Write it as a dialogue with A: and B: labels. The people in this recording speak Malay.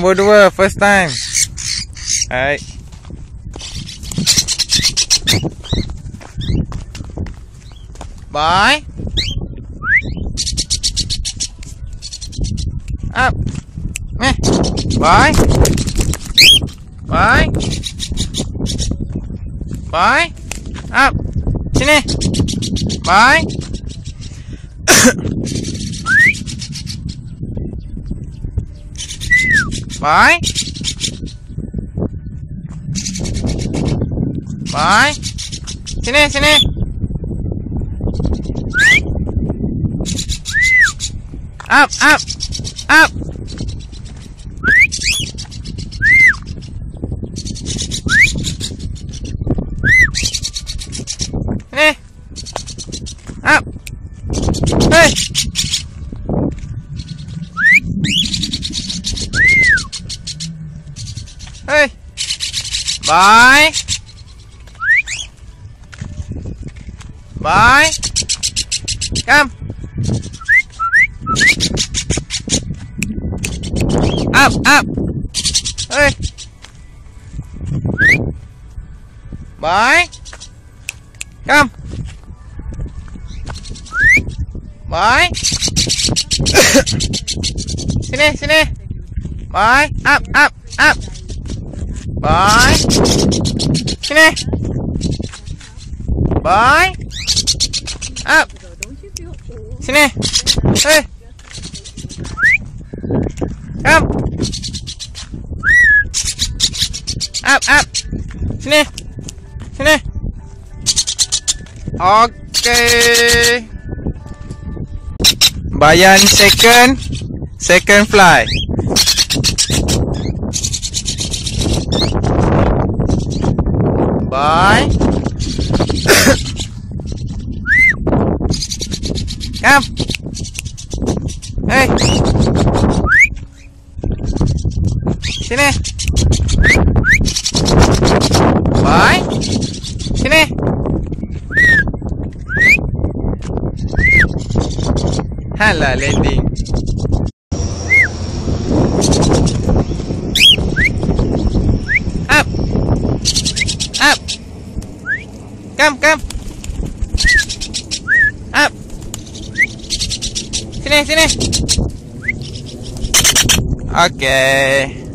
A: Nombor 2, first time. Alright. Bye. Up. Bye. Bye. Bye. Up. Sini. Bye. Bye. Bye. Sini, sini. Up, up, up. Sini. Up. Hey. Hey. Bye. Bye. Come. Up, up. Hey. Bye. Come. Bye. Sini, sini. Bye. Up, up, up. Bye. Sini. Bye. Up. Sini. Hey. Come. Up, up. Sini. Sini. Okay. Bayan second fly. Bye. Come. Hey. Sini. Bye. Sini. Hala landing. Up. Up. Come, come. Up. Sini, sini. Okay.